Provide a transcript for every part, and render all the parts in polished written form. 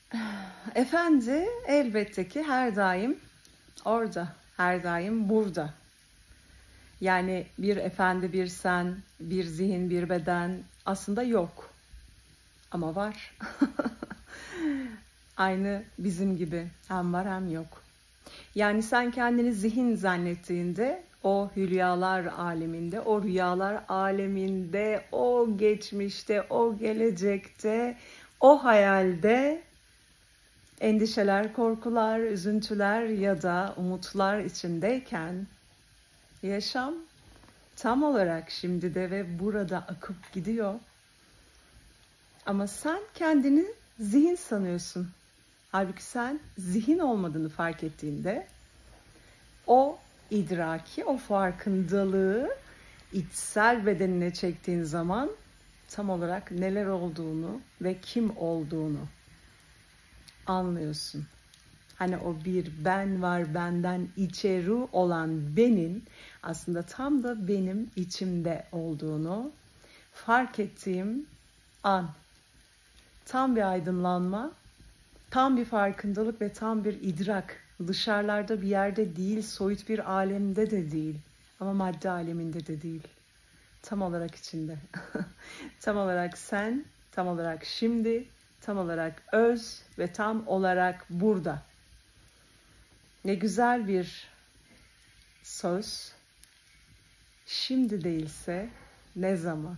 Efendi elbette ki her daim orada, her daim burada. Yani bir efendi, bir sen, bir zihin, bir beden aslında yok. Ama var. Aynı bizim gibi hem var hem yok. Yani sen kendini zihin zannettiğinde o hülyalar aleminde, o rüyalar aleminde, o geçmişte, o gelecekte, o hayalde endişeler, korkular, üzüntüler ya da umutlar içindeyken yaşam tam olarak şimdide ve burada akıp gidiyor. Ama sen kendini zihin sanıyorsun. Halbuki sen zihin olmadığını fark ettiğinde o idraki, o farkındalığı içsel bedenine çektiğin zaman tam olarak neler olduğunu ve kim olduğunu anlıyorsun. Hani o bir ben var, benden içeri olan benin aslında tam da benim içimde olduğunu fark ettiğim an. Tam bir aydınlanma, tam bir farkındalık ve tam bir idrak. Dışarılarda bir yerde değil, soyut bir alemde de değil. Ama madde aleminde de değil. Tam olarak içinde. Tam olarak sen, tam olarak şimdi, tam olarak öz ve tam olarak burada. Ne güzel bir söz. Şimdi değilse ne zaman?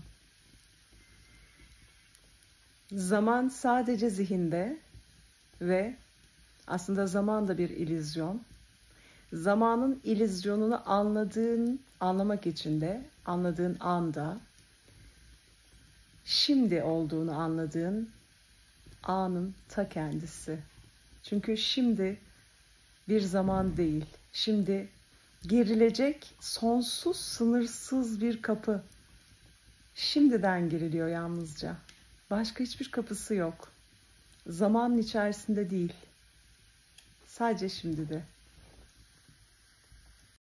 Zaman sadece zihinde ve aslında zaman da bir illüzyon. Zamanın illüzyonunu anlamak için de anladığın anda şimdi olduğunu anladığın anın ta kendisi. Çünkü şimdi bir zaman değil. Şimdi girilecek sonsuz, sınırsız bir kapı. Şimdiden giriliyor yalnızca. Başka hiçbir kapısı yok. Zamanın içerisinde değil. Sadece şimdi de.